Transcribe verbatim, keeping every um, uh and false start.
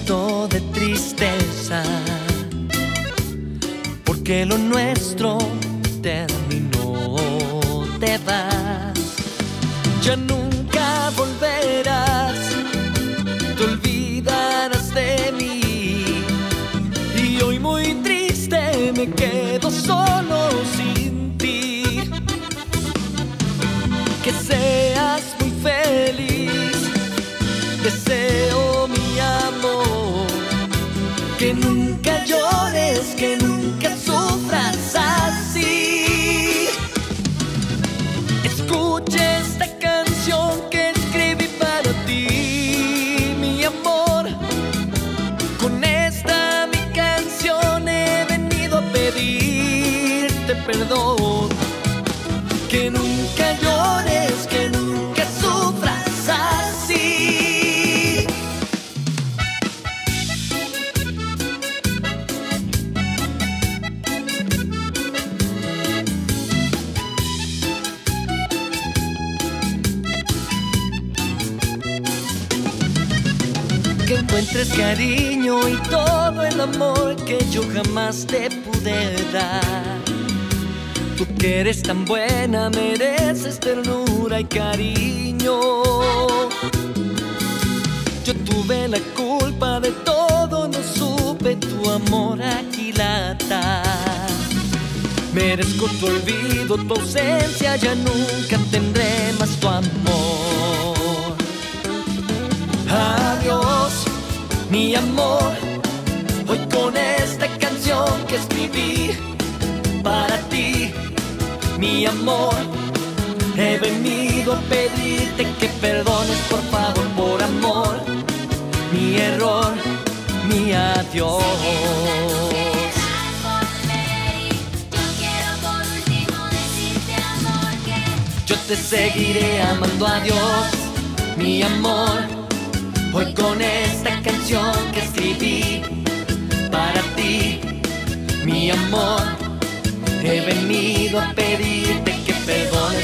momento de tristeza, porque lo nuestro terminó. Te vas, ya nunca volverás, te olvidarás de mí. Y hoy muy triste me quedo solo sin ti. Que seas muy feliz, deseo mi amor, que nunca llores, que nunca sufras así. Escucha esta canción que escribí para ti, mi amor. Con esta mi canción he venido a pedirte perdón. Que nunca llores, que nunca sufras así. Que encuentres cariño y todo el amor que yo jamás te pude dar. Tú que eres tan buena, mereces ternura y cariño. Yo tuve la culpa de todo, no supe tu amor aquilatar. Merezco tu olvido, tu ausencia, ya nunca tendré más tu amor. Adiós, mi amor, hoy con esta canción que escribí para ti, mi amor, he venido a pedirte que perdones, por favor, por amor, mi error, mi adiós. Yo te seguiré amando, adiós, mi amor, hoy con esta canción que escribí para ti, mi amor, he venido a pedirte que perdones,